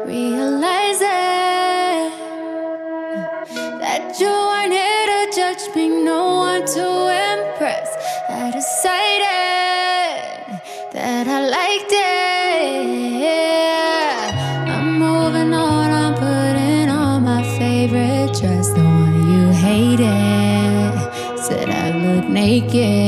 realize it, that you weren't here to judge me, no one to impress. I decided that I liked it. I'm moving on, I'm putting on my favorite dress, the one you hated. Said I look naked.